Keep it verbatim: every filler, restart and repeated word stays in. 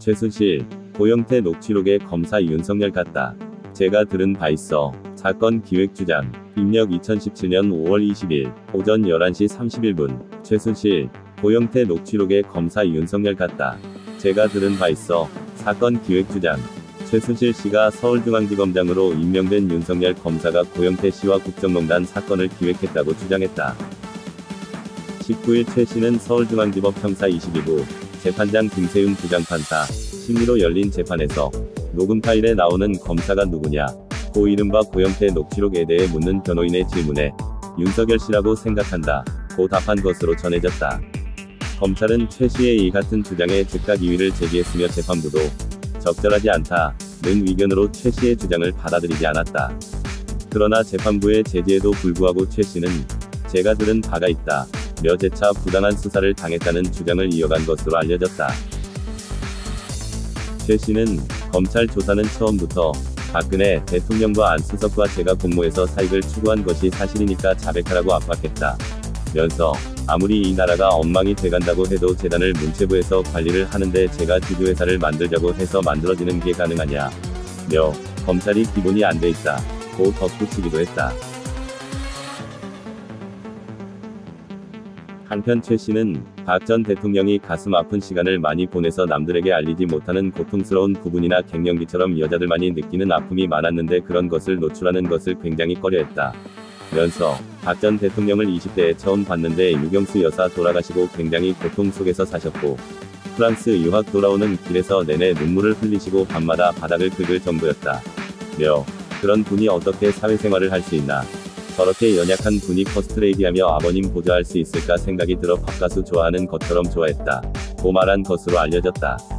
최순실, 고영태 녹취록에 검사 윤석열 같다. 제가 들은 바 있어. 사건 기획 주장. 입력 이천십칠년 오월 이십일, 오전 열한 시 삼십일 분. 최순실, 고영태 녹취록에 검사 윤석열 같다. 제가 들은 바 있어. 사건 기획 주장. 최순실 씨가 서울중앙지검장으로 임명된 윤석열 검사가 고영태 씨와 국정농단 사건을 기획했다고 주장했다. 십구일 최 씨는 서울중앙지법 형사 이십이 부 재판장 김세윤 부장판사 심리로 열린 재판에서 녹음 파일에 나오는 검사가 누구냐, 고 이른바 고영태 녹취록에 대해 묻는 변호인의 질문에 윤석열 씨라고 생각한다 고 답한 것으로 전해졌다. 검찰은 최 씨의 이 같은 주장에 즉각 이의를 제기했으며 재판부도 적절하지 않다는 의견으로 최 씨의 주장을 받아들이지 않았다. 그러나 재판부의 제지에도 불구하고 최 씨는 제가 들은 바가 있다 며 재차 부당한 수사를 당했다는 주장을 이어간 것으로 알려졌다. 최 씨는 검찰 조사는 처음부터 박근혜 대통령과 안수석과 제가 공모해서 사익을 추구한 것이 사실이니까 자백하라고 압박했다 면서 아무리 이 나라가 엉망이 돼간다고 해도 재단을 문체부에서 관리를 하는데 제가 지주회사를 만들자고 해서 만들어지는 게 가능하냐 며 검찰이 기본이 안 돼 있다 고 덧붙이기도 했다. 한편 최 씨는 박 전 대통령이 가슴 아픈 시간을 많이 보내서 남들에게 알리지 못하는 고통스러운 부분이나 갱년기처럼 여자들만이 느끼는 아픔이 많았는데 그런 것을 노출하는 것을 굉장히 꺼려했다 면서 박 전 대통령을 이십 대에 처음 봤는데 유경수 여사 돌아가시고 굉장히 고통 속에서 사셨고 프랑스 유학 돌아오는 길에서 내내 눈물을 흘리시고 밤마다 바닥을 긁을 정도였다 며 그런 분이 어떻게 사회생활을 할 수 있나, 저렇게 연약한 분이 퍼스트레이디하며 아버님 보좌할 수 있을까 생각이 들어 팝가수 좋아하는 것처럼 좋아했다 고 말한 것으로 알려졌다.